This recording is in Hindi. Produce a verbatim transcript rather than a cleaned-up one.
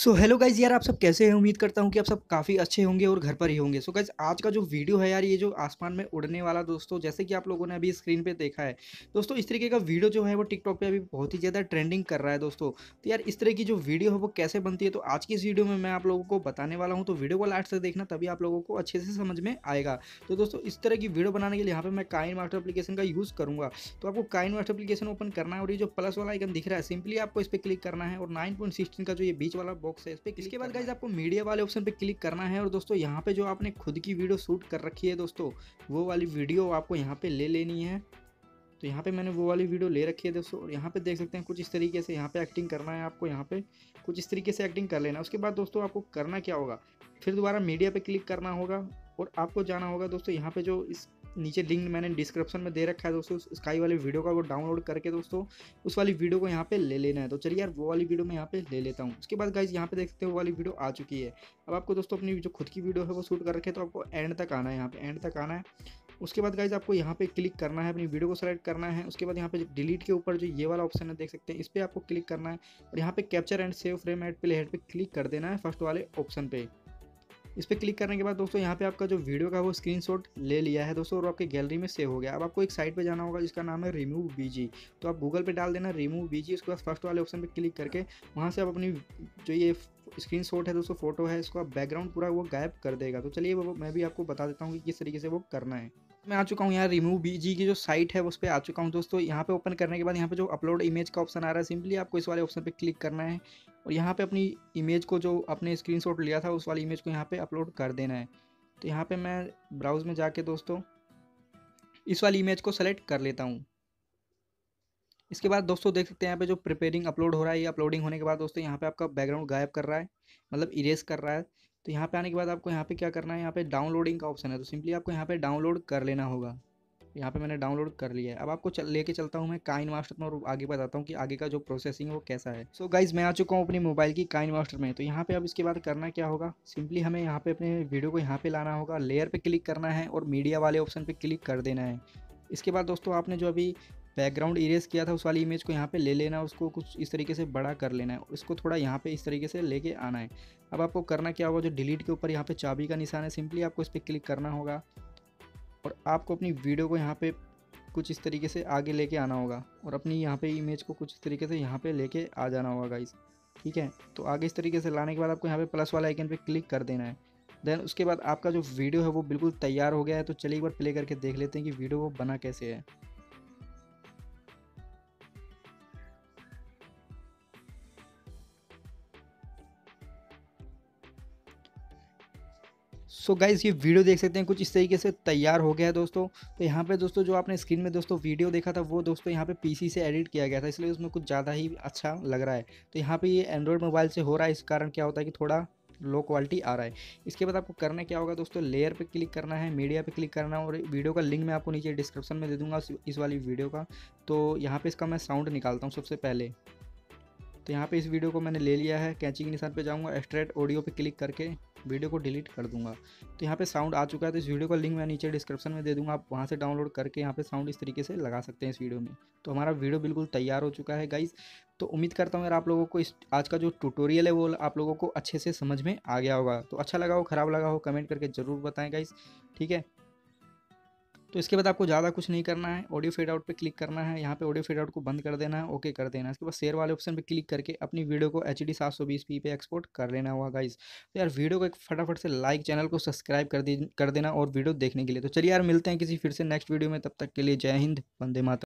सो हेलो गाइज़, यार आप सब कैसे हैं? उम्मीद करता हूँ कि आप सब काफ़ी अच्छे होंगे और घर पर ही होंगे। सो गाइज़, आज का जो वीडियो है यार, ये जो आसमान में उड़ने वाला, दोस्तों जैसे कि आप लोगों ने अभी स्क्रीन पे देखा है। दोस्तों इस तरीके का वीडियो जो है वो टिकटॉक पे अभी बहुत ही ज़्यादा ट्रेंडिंग कर रहा है दोस्तों। तो यार इस तरह की जो वीडियो है वो कैसे बनती है, तो आज की इस वीडियो में मैं आप लोगों को बताने वाला हूँ। तो वीडियो को लास्ट तक देखना, तभी आप लोगों को अच्छे से समझ में आएगा। तो दोस्तों इस तरह की वीडियो बनाने के लिए यहाँ पे मैं काइन मास्टर एप्लीकेशन का यूज़ करूँगा। तो आपको काइन मास्टर एप्लीकेशन ओपन करना है और ये जो प्लस वाला आइकन दिख रहा है, सिंपली आपको इस पे क्लिक करना है और नाइन पॉइंट सिक्सटीन का जो ये बीच वाला बॉक्स है, इस पे इसके बाद गाइस आपको मीडिया वाले ऑप्शन पे क्लिक करना है। और दोस्तों यहाँ पे जो आपने खुद की वीडियो शूट कर रखी है दोस्तों, वो वाली वीडियो आपको यहाँ पे ले लेनी है। तो यहाँ पे मैंने वो वाली वीडियो ले रखी है दोस्तों, और यहाँ पे देख सकते हैं कुछ इस तरीके से यहाँ पे एक्टिंग करना है आपको। यहाँ पे कुछ इस तरीके से एक्टिंग कर लेना। उसके बाद दोस्तों आपको करना क्या होगा, फिर दोबारा मीडिया पे क्लिक करना होगा और आपको जाना होगा दोस्तों यहाँ पे जो इस नीचे लिंक मैंने डिस्क्रिप्शन में दे रखा है दोस्तों, उस स्काई वाली वीडियो का वो डाउनलोड करके दोस्तों उस वाली वीडियो को यहाँ पे ले लेना है। तो चलिए यार वो वाली वीडियो मैं यहाँ पे ले लेता हूँ। उसके बाद गाइज यहाँ पे देख सकते हो वो वाली वीडियो आ चुकी है। अब आपको दोस्तों अपनी जो खुद की वीडियो है वो शूट कर रखे, तो आपको एंड तक आना है, यहाँ पे एंड तक आना है। उसके बाद गाइज आपको यहाँ पे क्लिक करना है, अपनी वीडियो को सेलेक्ट करना है। उसके बाद यहाँ पे डिलीट के ऊपर जो ये वाला ऑप्शन है देख सकते हैं, इस पर आपको क्लिक करना है और यहाँ पे capture and save frame at playhead पे क्लिक कर देना है, फर्स्ट वाले ऑप्शन पे। इस पर क्लिक करने के बाद दोस्तों यहाँ पे आपका जो वीडियो का वो स्क्रीनशॉट ले लिया है दोस्तों और आपके गैलरी में सेव हो गया। अब आपको एक साइट पे जाना होगा जिसका नाम है रिमूव बीजी। तो आप गूगल पे डाल देना रिमूव बीजी, उसके बाद फर्स्ट वाले ऑप्शन पे क्लिक करके वहाँ से आप अपनी जो ये स्क्रीनशॉट है दोस्तों, फोटो है, इसको आप बैकग्राउंड पूरा वो गायब कर देगा। तो चलिए वो मैं भी आपको बता देता हूँ कि किस तरीके से वो करना है। मैं आ चुका हूँ यहाँ रिमूव बीजी की जो साइट है उस पर आ चुका हूँ दोस्तों। यहाँ पे ओपन करने के बाद यहाँ पे जो अपलोड इमेज का ऑप्शन आ रहा है, सिंपली आपको इस वाले ऑप्शन पे क्लिक करना है और यहाँ पे अपनी इमेज को जो आपने स्क्रीनशॉट लिया था उस वाली इमेज को यहाँ पे अपलोड कर देना है। तो यहाँ पे मैं ब्राउज में जाके दोस्तों इस वाली इमेज को सेलेक्ट कर लेता हूँ। इसके बाद दोस्तों देख सकते हैं यहाँ पे जो प्रिपेयरिंग अपलोड हो रहा है, ये अपलोडिंग होने के बाद दोस्तों यहाँ पे आपका बैकग्राउंड गायब कर रहा है, मतलब इरेज कर रहा है। तो यहाँ पे आने के बाद आपको यहाँ पे क्या करना है, यहाँ पे डाउनलोडिंग का ऑप्शन है, तो सिंपली आपको यहाँ पे डाउनलोड कर लेना होगा। यहाँ पे मैंने डाउनलोड कर लिया है। अब आपको चल लेके चलता हूँ मैं काइन मास्टर में और आगे बताता हूँ कि आगे का जो प्रोसेसिंग है वो कैसा है। सो so गाइज मैं आ चुका हूँ अपनी मोबाइल की काइन मास्टर में। तो यहाँ पे अब इसके बाद करना क्या होगा, सिंपली हमें यहाँ पे अपने वीडियो को यहाँ पे लाना होगा, लेयर पे क्लिक करना है और मीडिया वाले ऑप्शन पे क्लिक कर देना है। इसके बाद दोस्तों आपने जो अभी बैकग्राउंड इरेज किया था उस वाली इमेज को यहाँ पे ले लेना, उसको कुछ इस तरीके से बड़ा कर लेना है, उसको थोड़ा यहाँ पे इस तरीके से लेके आना है। अब आपको करना क्या होगा, जो डिलीट के ऊपर यहाँ पे चाबी का निशान है, सिंपली आपको इस पर क्लिक करना होगा और आपको अपनी वीडियो को यहाँ पे कुछ इस तरीके से आगे लेके आना होगा और अपनी यहाँ पे इमेज को कुछ इस तरीके से यहाँ पे लेके आ जाना होगा गाइस। ठीक है, तो आगे इस तरीके से लाने के बाद आपको यहाँ पे प्लस वाला आइकन पे क्लिक कर देना है। देन उसके बाद आपका जो वीडियो है वो बिल्कुल तैयार हो गया है। तो चलिए एक बार प्ले करके देख लेते हैं कि वीडियो वो बना कैसे है। सो so गाइज़ ये वीडियो देख सकते हैं कुछ इस तरीके से तैयार हो गया है दोस्तों। तो यहाँ पे दोस्तों जो आपने स्क्रीन में दोस्तों वीडियो देखा था वो दोस्तों यहाँ पे पीसी से एडिट किया गया था, इसलिए उसमें कुछ ज़्यादा ही अच्छा लग रहा है। तो यहाँ पे ये एंड्रॉयड मोबाइल से हो रहा है, इस कारण क्या होता है कि थोड़ा लो क्वालिटी आ रहा है। इसके बाद आपको करना क्या होगा दोस्तों, लेयर पे क्लिक करना है, मीडिया पे क्लिक करना है और वीडियो का लिंक मैं आपको नीचे डिस्क्रिप्शन में दे दूँगा इस वाली वीडियो का। तो यहाँ पर इसका मैं साउंड निकालता हूँ सबसे पहले। तो यहाँ पे इस वीडियो को मैंने ले लिया है, कैंची के निशान पे जाऊँगा, एक्सट्रैक्ट ऑडियो पे क्लिक करके वीडियो को डिलीट कर दूंगा। तो यहाँ पे साउंड आ चुका है। तो इस वीडियो का लिंक मैं नीचे डिस्क्रिप्शन में दे दूंगा, आप वहाँ से डाउनलोड करके यहाँ पे साउंड इस तरीके से लगा सकते हैं इस वीडियो में। तो हमारा वीडियो बिल्कुल तैयार हो चुका है गाइज़। तो उम्मीद करता हूँ यार आप लोगों को इस आज का जो ट्यूटोरियल है वो आप लोगों को अच्छे से समझ में आ गया होगा। तो अच्छा लगा हो, ख़राब लगा हो, कमेंट करके ज़रूर बताएं गाइज़। ठीक है, तो इसके बाद आपको ज़्यादा कुछ नहीं करना है, ऑडियो फेड आउट पे क्लिक करना है, यहाँ पे ऑडियो फेड आउट को बंद कर देना है, ओके कर देना है। इसके बाद शेयर वाले ऑप्शन पे क्लिक करके अपनी वीडियो को एच डी सात सौ बीस पी पे एक्सपोर्ट कर लेना होगा गाइस। तो यार वीडियो को एक फटाफट से लाइक, चैनल को सब्सक्राइब कर दी कर देना और वीडियो देखने के लिए। तो चलिए यार मिलते हैं किसी फिर से नेक्स्ट वीडियो में, तब तक के लिए जय हिंद, वंदे मातरम।